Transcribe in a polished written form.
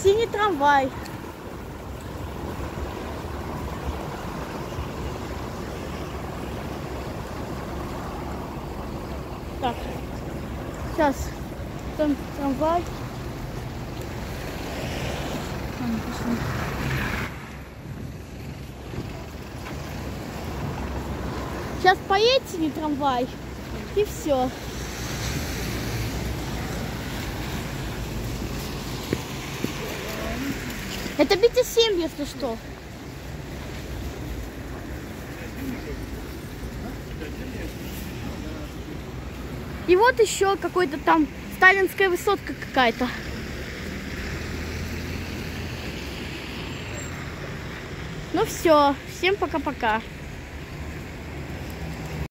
синий трамвай. Так, сейчас там трамвай. Сейчас поедет синий трамвай, и все. Это BT7, если что. И вот еще какой-то там сталинская высотка какая-то. Ну все, всем пока-пока.